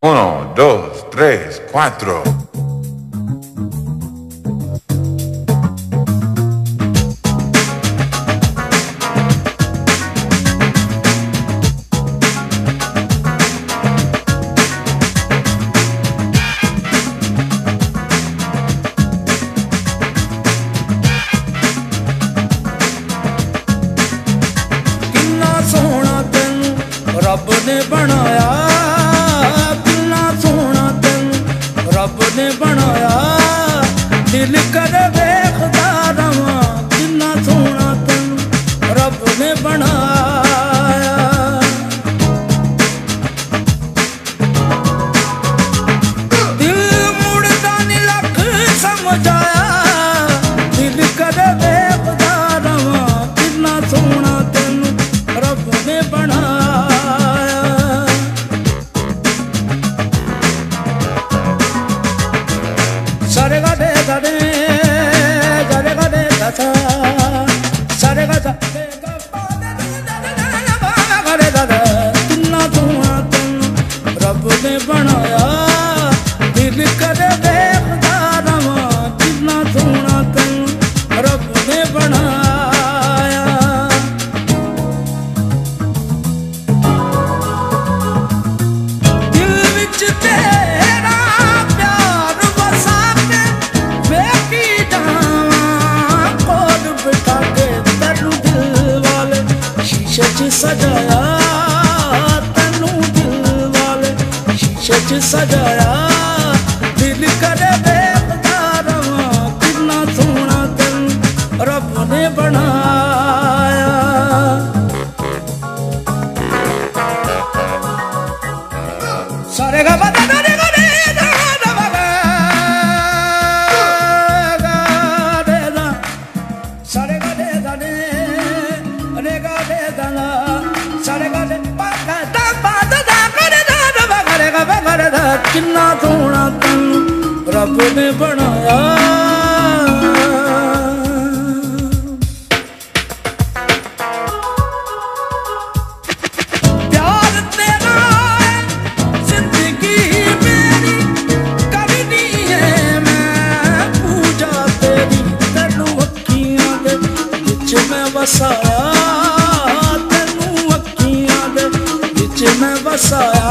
1, 2, 3, 4. रब ने बनाया, कितना सोहना तेनू रब ने बनाया, दिल कर वेखदा रवां कितना सोहना तेनू रब ने बनाया। दिल मुड़दा नी लख समझ आया, दिल कर वेखदा रवां कितना सोहना तेनू रब ने बनाया। सारे गा दे गा दे गा गा दे गा सा, सारे गा सा दे गा पा दे गा दे गा दे। कितना सोहना तेनू रब ने बनाया, दिल कर वेखदा रवां कितना सोहना तेनू रब ने बनाया। दिल विच तेरा प्यार वसा के वेखी जावां, कोल बिठा के तेनू दिल वाले शीशे च सजाया, तेनू दिल वाले शीशे च सजाया। दिल कर वेखदा रवां कितना सोहना तेनू रब ने बनाया। सारे गा गा दे गा दे गा गा दे गा, सारे गा दे गा दे गा दे गा ला, सारे गा दे पा गा दा पा दा गा दे दा गा गा गा गा दा। कितना सोहना तेनू रब ने बनाया। प्यार तेरा है जिंदगी मेरी, करनी है मैं पूजा तेरी, तेनू अखियां दे विच मैं वसाया, तेनू अखियां दे विच मैं वसाया।